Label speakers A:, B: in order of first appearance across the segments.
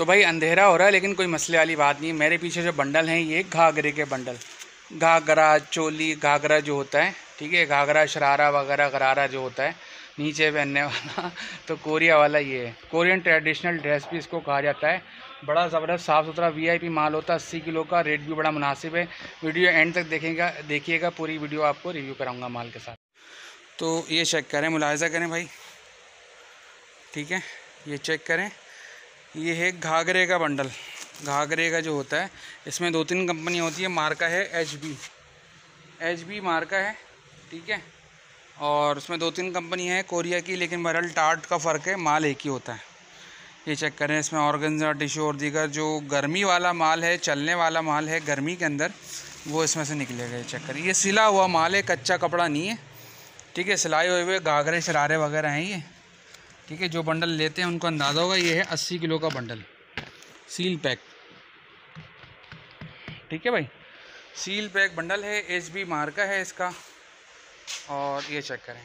A: तो भाई अंधेरा हो रहा है लेकिन कोई मसले वाली बात नहीं है। मेरे पीछे जो बंडल हैं ये घाघरे के बंडल, घाघरा चोली, घाघरा जो होता है, ठीक है, घाघरा शरारा वगैरह गरारा जो होता है नीचे पहनने वाला तो कोरिया वाला ये है। कोरियन ट्रेडिशनल ड्रेस भी इसको कहा जाता है। बड़ा ज़बरदस्त साफ़ सुथरा VIP माल होता है, 80 किलो का, रेट भी बड़ा मुनासिब है। वीडियो एंड तक देखिएगा, पूरी वीडियो आपको रिव्यू कराऊंगा माल के साथ। तो ये चेक करें, मुलाहिज़ा करें भाई, ठीक है, ये चेक करें, ये है घाघरे का बंडल। घाघरे का जो होता है इसमें 2-3 कंपनी होती है, मार्का है HB मार्का है, ठीक है, और उसमें 2-3 कंपनी है कोरिया की, लेकिन बहरहाल टार्ट का फ़र्क है, माल एक ही होता है। ये चेक करें, इसमें ऑर्गेन्जा, टिश्यू और दीगर जो गर्मी वाला माल है, चलने वाला माल है गर्मी के अंदर, वो इसमें से निकलेगा। ये चेक करें, ये सिला हुआ माल है, कच्चा कपड़ा नहीं है, ठीक है, सिलाई हुए घाघरे शरारे वगैरह हैं ये, ठीक है। जो बंडल लेते हैं उनको अंदाज़ा होगा, ये है 80 किलो का बंडल, सील पैक, ठीक है भाई, सील पैक बंडल है, HB मार्का है इसका। और ये चेक करें,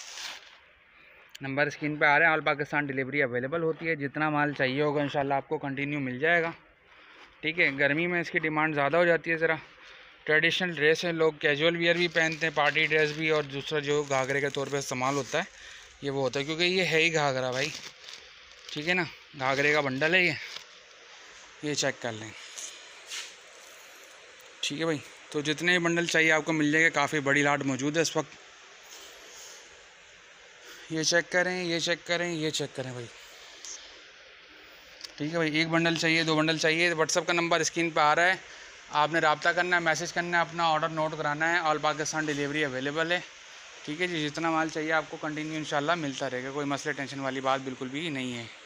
A: नंबर स्क्रीन पे आ रहे हैं, ऑल पाकिस्तान डिलीवरी अवेलेबल होती है। जितना माल चाहिए होगा इंशाल्लाह आपको कंटिन्यू मिल जाएगा, ठीक है। गर्मी में इसकी डिमांड ज़्यादा हो जाती है ज़रा। ट्रेडिशनल ड्रेस है, लोग कैजुअल वियर भी पहनते हैं, पार्टी ड्रेस भी, और दूसरा जो घाघरे के तौर पे इस्तेमाल होता है ये वो होता है, क्योंकि ये है ही घाघरा भाई, ठीक है ना, घाघरे का बंडल है ये चेक कर लें, ठीक है भाई। तो जितने बंडल चाहिए आपको मिल जाएगा, काफ़ी बड़ी लाट मौजूद है इस वक्त। ये चेक करें, ये चेक करें, ये चेक करें भाई, ठीक है भाई। 1 बंडल चाहिए, 2 बंडल चाहिए, व्हाट्सअप का नंबर स्क्रीन पर आ रहा है, आपने रब्ता करना है, मैसेज करना है, अपना ऑर्डर नोट कराना है, ऑल पाकिस्तान डिलीवरी अवेलेबल है, ठीक है जी। जितना माल चाहिए आपको कंटिन्यू इंशाल्लाह मिलता रहेगा, कोई मसले टेंशन वाली बात बिल्कुल भी नहीं है।